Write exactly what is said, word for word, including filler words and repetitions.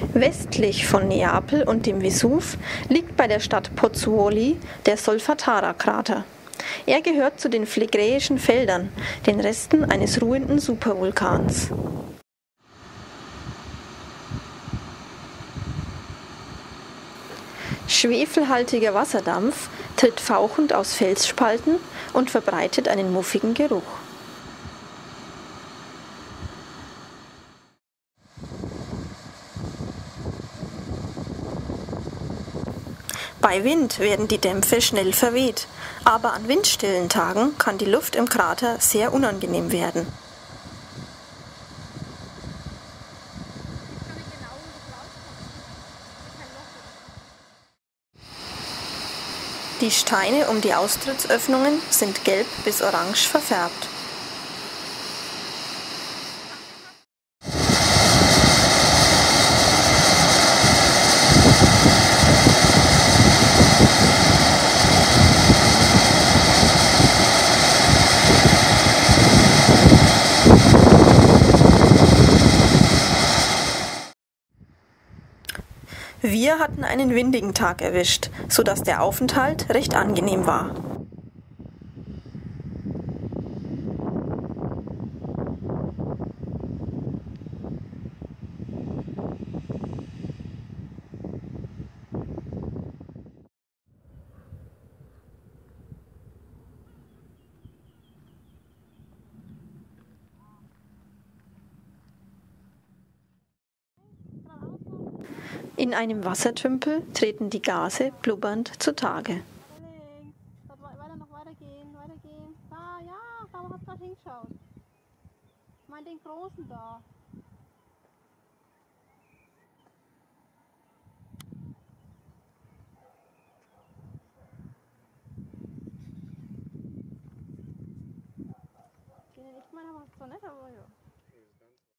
Westlich von Neapel und dem Vesuv liegt bei der Stadt Pozzuoli der Solfatara-Krater. Er gehört zu den Phlegräischen Feldern, den Resten eines ruhenden Supervulkans. Schwefelhaltiger Wasserdampf tritt fauchend aus Felsspalten und verbreitet einen muffigen Geruch. Bei Wind werden die Dämpfe schnell verweht, aber an windstillen Tagen kann die Luft im Krater sehr unangenehm werden. Die Steine um die Austrittsöffnungen sind gelb bis orange verfärbt. Wir hatten einen windigen Tag erwischt, sodass der Aufenthalt recht angenehm war. In einem Wassertümpel treten die Gase blubbernd zutage. Weiter, noch weitergehen, weitergehen. Da, ja, da hast du gerade hingeschaut. Ich meine den großen da. Den ich meine, aber so nett, aber ja.